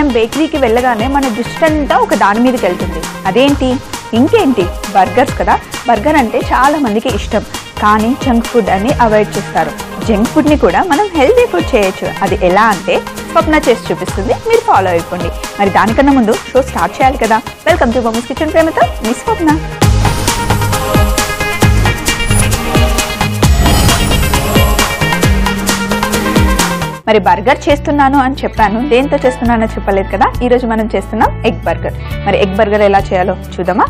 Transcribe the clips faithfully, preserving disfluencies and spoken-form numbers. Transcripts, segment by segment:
బేకరీకి వెళ్ళగానే మన దృష్టి అంతా ఒక దాని మీదకి వెళ్తుంది. అదేంటి? ఇంకేంటి? బర్గర్స్ కదా. బర్గర్ అంటే చాలా మందికి ఇష్టం, కానీ జంక్ ఫుడ్ అని అవాయిడ్ చేస్తారు. జంక్ ఫుడ్ని కూడా మనం హెల్తీ ఫుడ్ చేయొచ్చు. అది ఎలా అంటే స్వప్న చేసి చూపిస్తుంది, మీరు ఫాలో అయిపోండి. మరి దానికన్నా ముందు షో స్టార్ట్ చేయాలి కదా. వెల్కమ్ టు మమ్మీస్ కిచెన్ ప్రేమతో మీ స్వప్న. మరి బర్గర్ చేస్తున్నాను అని చెప్పాను, దేంతో చేస్తున్నానో చెప్పలేదు కదా. ఈరోజు మనం చేస్తున్నాం ఎగ్ బర్గర్. మరి ఎగ్ బర్గర్ ఎలా చేయాలో చూద్దామా.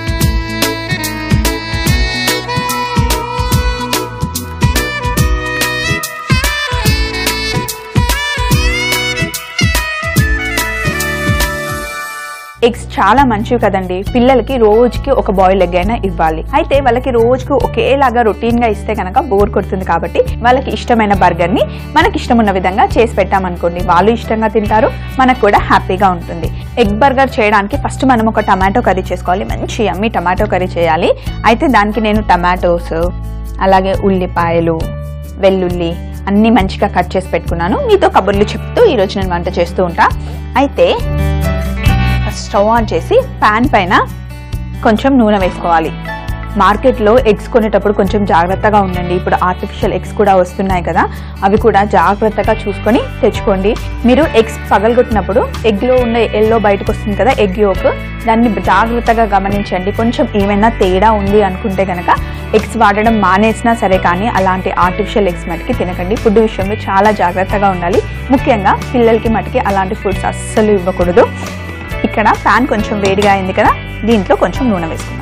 ఎగ్స్ చాలా మంచివి కదండి. పిల్లలకి రోజుకి ఒక బాయిల్ ఎగ్ అయినా ఇవ్వాలి. అయితే వాళ్ళకి రోజుకు ఒకేలాగా రొటీన్ గా ఇస్తే కనుక బోర్ కొడుతుంది. కాబట్టి వాళ్ళకి ఇష్టమైన బర్గర్ ని మనకి ఇష్టం ఉన్న విధంగా చేసి పెట్టామనుకోండి, వాళ్ళు ఇష్టంగా తింటారు, మనకు కూడా హ్యాపీగా ఉంటుంది. ఎగ్ బర్గర్ చేయడానికి ఫస్ట్ మనం ఒక టమాటో కర్రీ చేసుకోవాలి. మంచి యమ్మీ టమాటో కర్రీ చేయాలి. అయితే దానికి నేను టమాటోస్, అలాగే ఉల్లిపాయలు, వెల్లుల్లి అన్ని మంచిగా కట్ చేసి పెట్టుకున్నాను. మీతో కబుర్లు చెప్తూ ఈరోజు నేను వంట చేస్తూ ఉంటా. అయితే స్టవ్ ఆన్ చేసి ప్యాన్ పైన కొంచెం నూనె వేసుకోవాలి. మార్కెట్లో ఎగ్స్ కొనేటప్పుడు కొంచెం జాగ్రత్తగా ఉండండి. ఇప్పుడు ఆర్టిఫిషియల్ ఎగ్స్ కూడా వస్తున్నాయి కదా, అవి కూడా జాగ్రత్తగా చూసుకొని తెచ్చుకోండి. మీరు ఎగ్స్ పగలగొట్టినప్పుడు ఎగ్లో ఉన్న ఎల్లో బయటకు వస్తుంది కదా, ఎగ్ యోక్, దాన్ని జాగ్రత్తగా గమనించండి. కొంచెం ఏమైనా తేడా ఉంది అనుకుంటే కనుక ఎగ్స్ వాడడం మానేసినా సరే, కానీ అలాంటి ఆర్టిఫిషియల్ ఎగ్స్ మటుకి తినకండి. ఫుడ్ విషయంలో చాలా జాగ్రత్తగా ఉండాలి. ముఖ్యంగా పిల్లలకి మటుకి అలాంటి ఫుడ్స్ అస్సలు ఇవ్వకూడదు. ఇక్కడ ప్యాన్ కొంచెం వేడిగా అయింది కదా, దీంట్లో కొంచెం నూనె వేసుకుందాం.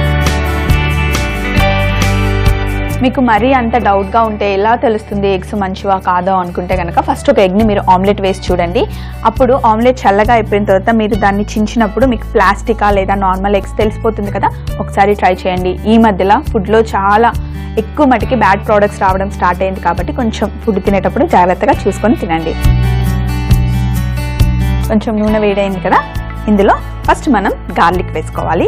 మీకు మరీ అంత డౌట్గా ఉంటే ఎలా తెలుస్తుంది ఎగ్స్ మంచివా కాదో అనుకుంటే కనుక ఫస్ట్ ఒక ఎగ్ని మీరు ఆమ్లెట్ వేసి చూడండి. అప్పుడు ఆమ్లెట్ చల్లగా అయిపోయిన తర్వాత మీరు దాన్ని చించినప్పుడు మీకు ప్లాస్టికా లేదా నార్మల్ ఎగ్స్ తెలిసిపోతుంది కదా. ఒకసారి ట్రై చేయండి. ఈ మధ్యలో ఫుడ్లో చాలా ఎక్కువ మటుకి బ్యాడ్ ప్రోడక్ట్స్ రావడం స్టార్ట్ అయింది కాబట్టి కొంచెం ఫుడ్ తినేటప్పుడు జాగ్రత్తగా చూసుకొని తినండి. కొంచెం నూనె వేడైంది కదా, ఇందులో ఫస్ట్ మనం గార్లిక్ వేసుకోవాలి.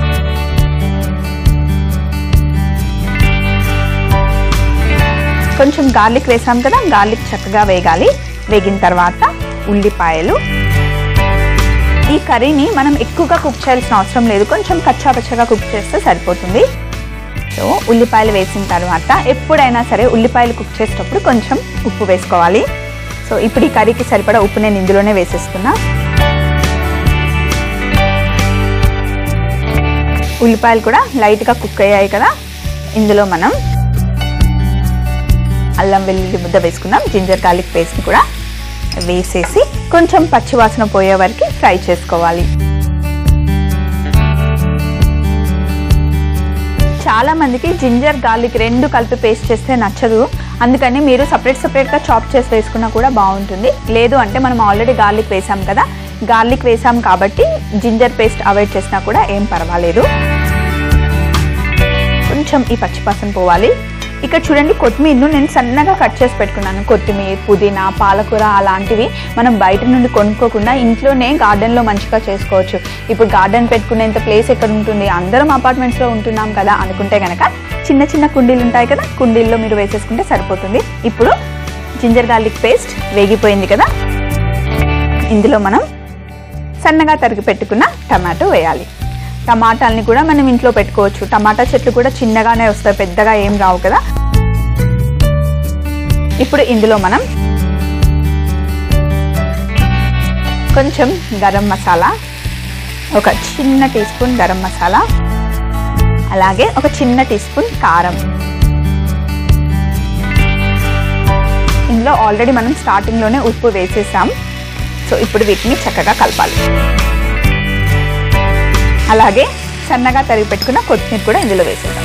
కొంచెం గార్లిక్ వేసాం కదా, గార్లిక్ చక్కగా వేగాలి. వేగిన తర్వాత ఉల్లిపాయలు. ఈ కర్రీని మనం ఎక్కువగా కుక్ చేయాల్సిన అవసరం లేదు, కొంచెం కచ్చా పచ్చగా కుక్ చేస్తే సరిపోతుంది. సో ఉల్లిపాయలు వేసిన తర్వాత ఎప్పుడైనా సరే ఉల్లిపాయలు కుక్ చేసేటప్పుడు కొంచెం ఉప్పు వేసుకోవాలి. సో ఇప్పుడు ఈ కర్రీకి సరిపడా ఉప్పు నేను ఇందులోనే వేసేస్తున్నా. ఉల్లిపాయలు కూడా లైట్గా కుక్ అయ్యాయి కదా, ఇందులో మనం అల్లం వెల్లుల్లి ముద్ద వేసుకుందాం. జింజర్ గార్లిక్ పేస్ట్ని కూడా వేసేసి కొంచెం పచ్చివాసన పోయే వరకు ఫ్రై చేసుకోవాలి. చాలా మందికి జింజర్ గార్లిక్ రెండు కలిపి పేస్ట్ చేస్తే నచ్చదు, అందుకని మీరు సపరేట్ సపరేట్గా చాప్ చేసి వేసుకున్నా కూడా బాగుంటుంది. లేదు అంటే మనం ఆల్రెడీ గార్లిక్ వేసాం కదా, గార్లిక్ వేసాం కాబట్టి జింజర్ పేస్ట్ అవాయిడ్ చేసినా కూడా ఏం పర్వాలేదు. కొంచెం ఈ పచ్చివాసన పోవాలి. ఇక్కడ చూడండి, కొత్తిమీరను నేను సన్నగా కట్ చేసి పెట్టుకున్నాను. కొత్తిమీర, పుదీనా, పాలకూర అలాంటివి మనం బయట నుండి కొనుక్కోకుండా ఇంట్లోనే గార్డెన్లో మంచిగా చేసుకోవచ్చు. ఇప్పుడు గార్డెన్ పెట్టుకునేంత ప్లేస్ ఎక్కడ ఉంటుంది, అందరం అపార్ట్మెంట్స్లో ఉంటున్నాం కదా అనుకుంటే కనుక చిన్న చిన్న కుండీలు ఉంటాయి కదా, కుండీల్లో మీరు వేసేసుకుంటే సరిపోతుంది. ఇప్పుడు జింజర్ గార్లిక్ పేస్ట్ వేగిపోయింది కదా, ఇందులో మనం సన్నగా తరిగి పెట్టుకున్న టమాటో వేయాలి. టమాటాలని కూడా మనం ఇంట్లో పెట్టుకోవచ్చు. టమాటా చెట్లు కూడా చిన్నగానే వస్తాయి, పెద్దగా ఏం రావు కదా. ఇప్పుడు ఇందులో మనం కొంచెం గరం మసాలా, ఒక చిన్న టీ స్పూన్ గరం మసాలా, అలాగే ఒక చిన్న టీ స్పూన్ కారం. ఇందులో ఆల్రెడీ మనం స్టార్టింగ్లోనే ఉప్పు వేసేసాం. సో ఇప్పుడు వీటిని చక్కగా కలపాలి. అలాగే సన్నగా తరిగి పెట్టుకున్న కొత్తిమీర కూడా ఇందులో వేసేద్దాం.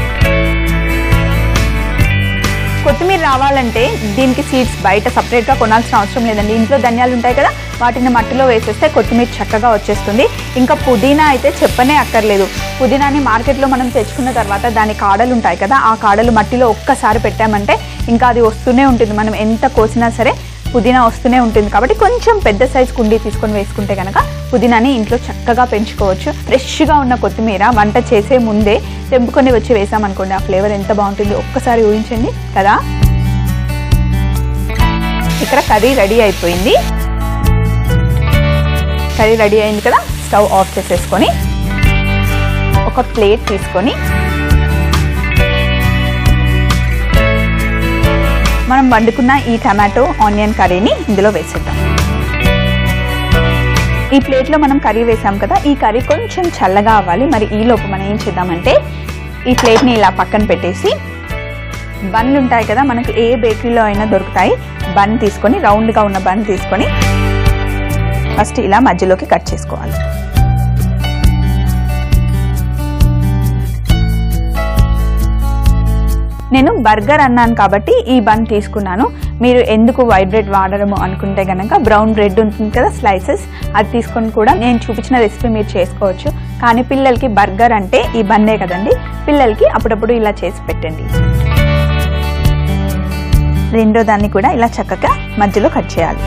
కొత్తిమీర రావాలంటే దీనికి సీడ్స్ బయట సపరేట్గా కొనాల్సిన అవసరం లేదండి. ఇంట్లో ధనియాలు ఉంటాయి కదా, వాటిని మట్టిలో వేసేస్తే కొత్తిమీర చక్కగా వచ్చేస్తుంది. ఇంకా పుదీనా అయితే చెప్పనే అక్కర్లేదు. పుదీనాని మార్కెట్లో మనం తెచ్చుకున్న తర్వాత దాని కాడలు ఉంటాయి కదా, ఆ కాడలు మట్టిలో ఒక్కసారి పెట్టామంటే ఇంకా అది వస్తూనే ఉంటుంది. మనం ఎంత కోసినా సరే పుదీనా వస్తూనే ఉంటుంది. కాబట్టి కొంచెం పెద్ద సైజ్ కుండీ తీసుకొని వేసుకుంటే కనుక పుదీనాని ఇంట్లో చక్కగా పెంచుకోవచ్చు. ఫ్రెష్గా ఉన్న కొత్తిమీర వంట చేసే ముందే తెంపుకొని వచ్చి వేసామనుకోండి, ఆ ఫ్లేవర్ ఎంత బాగుంటుంది ఒక్కసారి ఊహించండి కదా. ఇక్కడ కర్రీ రెడీ అయిపోయింది. కర్రీ రెడీ అయింది కదా, స్టవ్ ఆఫ్ చేసేసుకొని ఒక ప్లేట్ తీసుకొని మనం వండుకున్న ఈ టమాటో ఆనియన్ కర్రీని ఇందులో వేసేద్దాం. ఈ ప్లేట్లో మనం కర్రీ వేసాం కదా, ఈ కర్రీ కొంచెం చల్లగా అవ్వాలి. మరి ఈలోపు మనం ఏం చేద్దామంటే ఈ ప్లేట్ని ఇలా పక్కన పెట్టేసి బన్లు ఉంటాయి కదా, మనకు ఏ బేకరీలో అయినా దొరుకుతాయి. బన్ తీసుకొని రౌండ్గా ఉన్న బన్ తీసుకొని ఫస్ట్ ఇలా మధ్యలోకి కట్ చేసుకోవాలి. నేను బర్గర్ అన్నాను కాబట్టి ఈ బన్ తీసుకున్నాను. మీరు ఎందుకు వైట్ బ్రెడ్ వాడడము అనుకుంటే కనుక బ్రౌన్ బ్రెడ్ ఉంటుంది కదా స్లైసెస్, అది తీసుకొని కూడా నేను చూపించిన రెసిపీ మీరు చేసుకోవచ్చు. కానీ పిల్లలకి బర్గర్ అంటే ఈ బన్నే కదండి, పిల్లలకి అప్పుడప్పుడు ఇలా చేసి పెట్టండి. రెండో దాన్ని కూడా ఇలా చక్కగా మధ్యలో కట్ చేయాలి.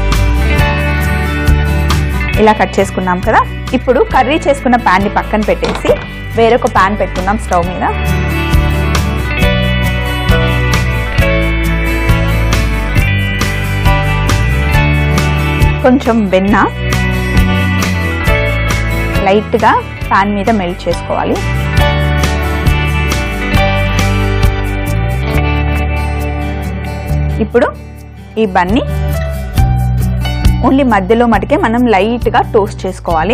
ఇలా కట్ చేసుకున్నాం కదా, ఇప్పుడు కర్రీ చేసుకున్న ప్యాన్ని పక్కన పెట్టేసి వేరొక ప్యాన్ పెట్టుకుందాం స్టవ్ మీద. కొంచెం వెన్న లైట్గా ప్యాన్ మీద మెల్ట్ చేసుకోవాలి. ఇప్పుడు ఈ బన్ని ఓన్లీ మధ్యలో మటుకే మనం లైట్గా టోస్ట్ చేసుకోవాలి.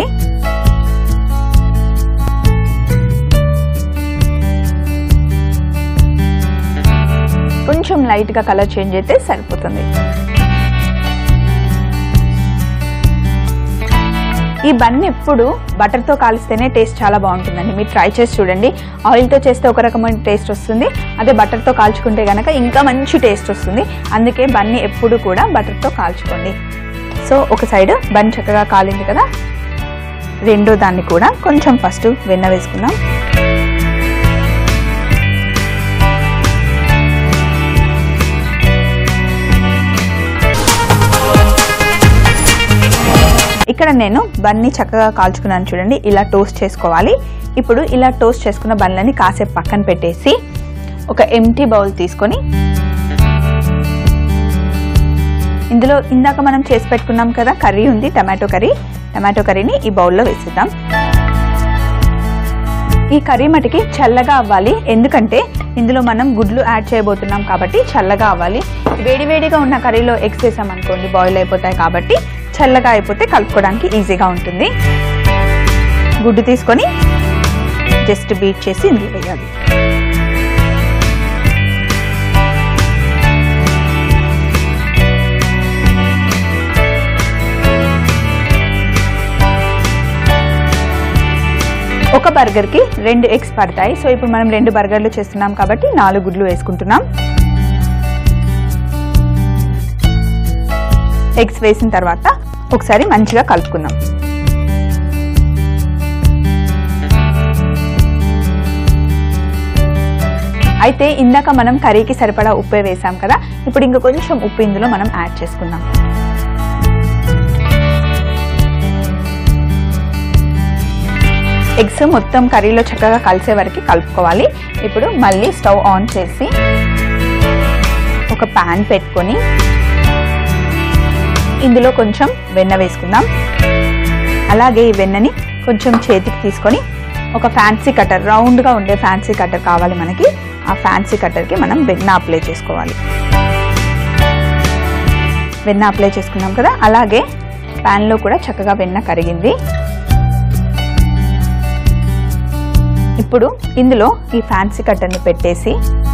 కొంచెం లైట్గా కలర్ చేంజ్ అయితే సరిపోతుంది. ఈ బన్ ఎప్పుడు బటర్తో కాలిస్తేనే టేస్ట్ చాలా బాగుంటుందండి. మీరు ట్రై చేసి చూడండి. ఆయిల్తో చేస్తే ఒక రకమైన టేస్ట్ వస్తుంది, అదే బటర్తో కాల్చుకుంటే కనుక ఇంకా మంచి టేస్ట్ వస్తుంది. అందుకే బన్ని ఎప్పుడు కూడా బటర్తో కాల్చుకోండి. సో ఒక సైడ్ బన్ చక్కగా కాలింది కదా, రెండో దాన్ని కూడా కొంచెం ఫస్ట్ వెన్న వేసుకుందాం. ఇక్కడ నేను బన్ని చక్కగా కాల్చుకున్నాను చూడండి, ఇలా టోస్ట్ చేసుకోవాలి. ఇప్పుడు ఇలా టోస్ట్ చేసుకున్న బన్లని కాసేపు పక్కన పెట్టేసి ఒక ఎంటీ బౌల్ తీసుకొని ఇందులో ఇందాక మనం చేసి పెట్టుకున్నాం కదా కర్రీ ఉంది, టమాటో కర్రీ. టమాటో కర్రీని ఈ బౌల్లో వేసేద్దాం. ఈ కర్రీ మటుకి చల్లగా అవ్వాలి, ఎందుకంటే ఇందులో మనం గుడ్లు యాడ్ చేయబోతున్నాం కాబట్టి చల్లగా అవ్వాలి. వేడివేడిగా ఉన్న కర్రీలో ఎగ్స్ వేసాం అనుకోండి బాయిల్ అయిపోతాయి, కాబట్టి చల్లగా అయిపోతే కలుపుకోవడానికి ఈజీగా ఉంటుంది. గుడ్డు తీసుకొని జస్ట్ బీట్ చేసి ఇందులో వేయాలి. ఒక బర్గర్కి రెండు ఎగ్స్ పడతాయి. సో ఇప్పుడు మనం రెండు బర్గర్లు చేస్తున్నాం కాబట్టి నాలుగు గుడ్లు వేసుకుంటున్నాం. ఎగ్స్ వేసిన తర్వాత ఒకసారి మంచిగా కలుపుకుందాం. అయితే ఇందాక మనం కర్రీకి సరిపడా ఉప్పు వేసాం కదా, ఇప్పుడు ఇంకా కొంచెం ఉప్పు ఇందులో మనం యాడ్ చేసుకుందాం. ఎగ్స్ మొత్తం కర్రీలో చక్కగా కలిసే వరకు కలుపుకోవాలి. ఇప్పుడు మళ్ళీ స్టవ్ ఆన్ చేసి ఒక ప్యాన్ పెట్టుకొని ఇందులో కొంచెం వెన్న వేసుకుందాం. అలాగే ఈ వెన్నని కొంచెం చేతికి తీసుకొని ఒక ఫ్యాన్సీ కటర్, రౌండ్గా ఉండే ఫ్యాన్సీ కటర్ కావాలి మనకి. ఆ ఫ్యాన్సీ కటర్కి మనం వెన్న అప్లై చేసుకోవాలి. వెన్న అప్లై చేసుకున్నాం కదా, అలాగే ప్యాన్లో కూడా చక్కగా వెన్న కరిగింది. ఇప్పుడు ఇందులో ఈ ఫ్యాన్సీ కట్టర్ని పెట్టేసి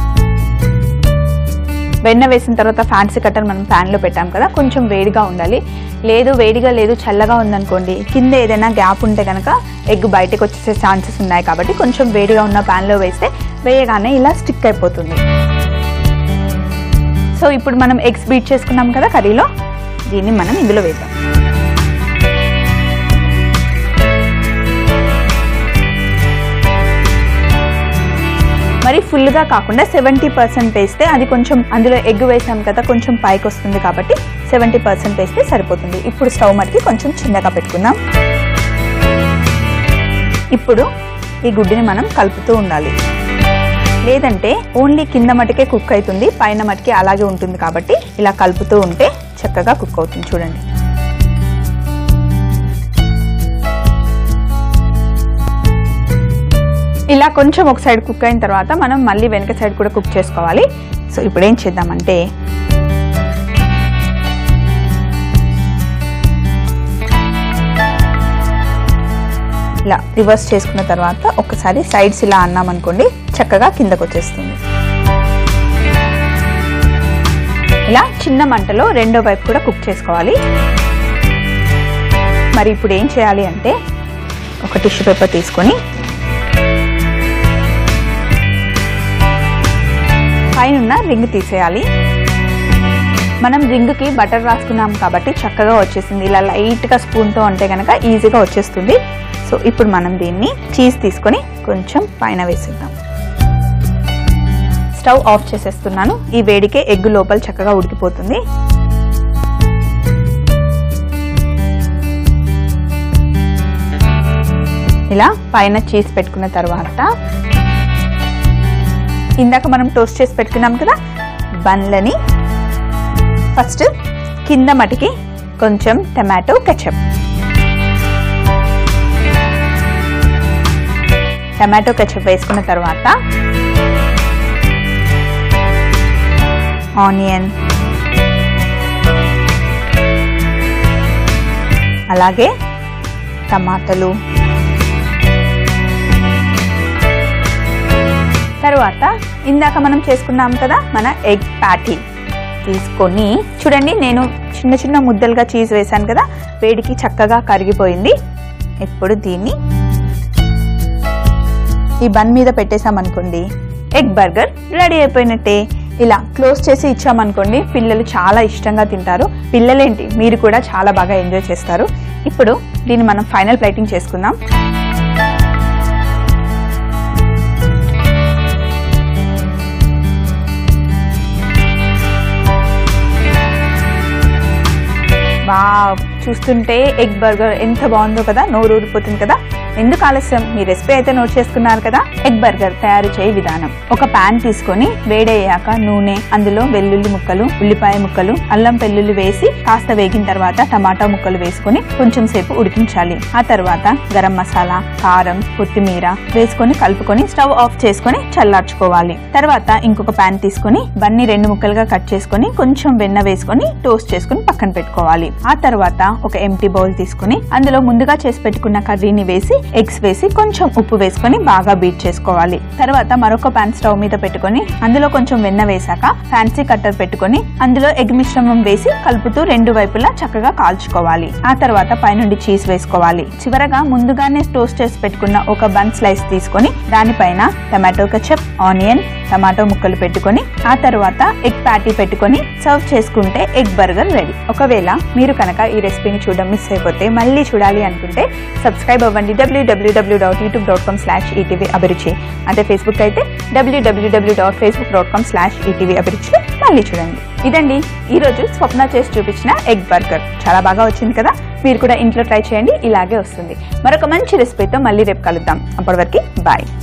వెన్న వేసిన తర్వాత ఫ్యాన్సీ కట్టర్ మనం ప్యాన్లో పెట్టాం కదా, కొంచెం వేడిగా ఉండాలి. లేదు వేడిగా లేదు చల్లగా ఉందనుకోండి, కింద ఏదైనా గ్యాప్ ఉంటే కనుక ఎగ్ బయటకు వచ్చేసే ఛాన్సెస్ ఉన్నాయి. కాబట్టి కొంచెం వేడిగా ఉన్న ప్యాన్లో వేస్తే వేయగానే ఇలా స్టిక్ అయిపోతుంది. సో ఇప్పుడు మనం ఎగ్స్ బీట్ చేసుకున్నాం కదా కర్రీలో, దీన్ని మనం ఇందులో వేద్దాం. మరి ఫుల్గా కాకుండా సెవెంటీ పర్సెంట్ వేస్తే అది కొంచెం, అందులో ఎగ్ వేసాం కదా కొంచెం పైకి వస్తుంది, కాబట్టి సెవెంటీ పర్సెంట్ వేస్తే సరిపోతుంది. ఇప్పుడు స్టవ్ మటుకి కొంచెం చిన్నగా పెట్టుకుందాం. ఇప్పుడు ఈ గుడ్డిని మనం కలుపుతూ ఉండాలి, లేదంటే ఓన్లీ కింద మటుకే కుక్ అవుతుంది, పైన మటుకి అలాగే ఉంటుంది. కాబట్టి ఇలా కలుపుతూ ఉంటే చక్కగా కుక్ అవుతుంది. చూడండి, ఇలా కొంచెం ఒక సైడ్ కుక్ అయిన తర్వాత మనం మళ్ళీ వెనక సైడ్ కూడా కుక్ చేసుకోవాలి. సో ఇప్పుడు ఏం చేద్దామంటే ఇలా రివర్స్ చేసుకున్న తర్వాత ఒకసారి సైడ్స్ ఇలా అన్నామనుకోండి చక్కగా కిందకు వచ్చేస్తుంది. ఇలా చిన్న మంటలో రెండో వైపు కూడా కుక్ చేసుకోవాలి. మరి ఇప్పుడు ఏం చేయాలి అంటే ఒక టిష్యూ పేపర్ తీసుకొని పైన రింగ్ తీసేయాలి. మనం రింగ్కి బటర్ రాసుకున్నాం కాబట్టి చక్కగా వచ్చేసింది. ఇలా లైట్గా స్పూన్తో అంటే కనుక ఈజీగా వచ్చేస్తుంది. సో ఇప్పుడు మనం దీన్ని చీజ్ తీసుకొని కొంచెం పైన వేసేద్దాం. స్టవ్ ఆఫ్ చేసేస్తున్నాను. ఈ వేడికే ఎగ్ లోపల చక్కగా ఉడికిపోతుంది. ఇలా పైన చీజ్ పెట్టుకున్న తర్వాత ఇందాక మనం టోస్ట్ చేసి పెట్టుకున్నాం కదా బన్లని ఫస్ట్ కింద మటికి కొంచెం టమాటో కెచప్, టమాటో కెచప్ వేసుకున్న తర్వాత ఆనియన్, అలాగే టమాటాలు, తర్వాత ఇందాక మనం చేసుకున్నాం కదా మన ఎగ్ ప్యాటీ తీసుకొని చూడండి. నేను చిన్న చిన్న ముద్దలుగా చీజ్ వేసాను కదా, వేడికి చక్కగా కరిగిపోయింది. ఇప్పుడు దీన్ని ఈ బన్ మీద పెట్టేసామనుకోండి ఎగ్ బర్గర్ రెడీ అయిపోయినట్టే. ఇలా క్లోజ్ చేసి ఇచ్చామనుకోండి పిల్లలు చాలా ఇష్టంగా తింటారు. పిల్లలేంటి మీరు కూడా చాలా బాగా ఎంజాయ్ చేస్తారు. ఇప్పుడు దీన్ని మనం ఫైనల్ ప్లేటింగ్ చేసుకుందాం. వావ్, చూస్తుంటే ఎగ్ బర్గర్ ఎంత బాగుందో కదా, నోరు ఊరిపోతుంది కదా. ఎందుకు ఆలస్యం, మీ రెసిపీ అయితే నోట్ చేసుకున్నారు కదా. ఎగ్ బర్గర్ తయారు చేయ విధానం: ఒక పాన్ తీసుకొని వేడయ్యాక నూనె, అందులో వెల్లుల్లి ముక్కలు, ఉల్లిపాయ ముక్కలు, అల్లం వెల్లుల్లి వేసి కాస్త వేగిన తర్వాత టమాటా ముక్కలు వేసుకొని కొంచెం సేపు ఉడికించాలి. ఆ తర్వాత గరం మసాలా, కారం, కొత్తిమీర వేసుకొని కలుపుకొని స్టవ్ ఆఫ్ చేసుకొని చల్లార్చుకోవాలి. తర్వాత ఇంకొక పాన్ తీసుకొని బన్ని రెండు ముక్కలుగా కట్ చేసుకొని కొంచెం వెన్న వేసుకొని టోస్ట్ చేసుకుని పక్కన పెట్టుకోవాలి. ఆ తర్వాత ఒక ఎంటీ బౌల్ తీసుకొని అందులో ముందుగా చేసి పెట్టుకున్న కర్రీని వేసి ఎగ్స్ వేసి కొంచెం ఉప్పు వేసుకొని బాగా బీట్ చేసుకోవాలి. తర్వాత మరొక పాన్ స్టవ్ మీద పెట్టుకొని అందులో కొంచెం వెన్న వేసాక ఫ్యాన్సీ కట్టర్ పెట్టుకొని అందులో ఎగ్ మిశ్రమం వేసి కలుపుతూ రెండు వైపులా చక్కగా కాల్చుకోవాలి. ఆ తర్వాత పైనుండి చీజ్ వేసుకోవాలి. చివరగా ముందుగానే టోస్ట్ చేసి పెట్టుకున్న ఒక బన్ స్లైస్ తీసుకొని దానిపైన టమాటో కెచప్, ఆనియన్, టమాటో ముక్కలు పెట్టుకొని ఆ తర్వాత ఎగ్ ప్యాటీ పెట్టుకొని సర్వ్ చేసుకుంటే ఎగ్ బర్గర్ రెడీ. ఒకవేళ మీరు కనుక ఈ రెసిపీని చూడడం మిస్ అయిపోతే మళ్ళీ చూడాలి అనుకుంటే సబ్స్క్రైబ్ అవ్వండి డబ్ల్యూడబ్ల్యూడబ్ల్యూ dot YouTube dot com slash ETV Abhiruchi. అదే ఫేస్బుక్ అయితే డబ్ల్యూడబ్ల్యూడబ్ల్యూ dot Facebook dot com slash ETV Abhiruchi మళ్ళీ చూడండి. ఇదండి ఈరోజు స్వప్న చేసి చూపించిన ఎగ్ బర్గర్. చాలా బాగా వచ్చింది కదా. మీరు కూడా ఇంట్లో ట్రై చేయండి, ఇలాగే వస్తుంది. మరొక మంచి రెసిపీతో మళ్ళీ రేపు కలుద్దాం. అప్పటి వరకు బాయ్.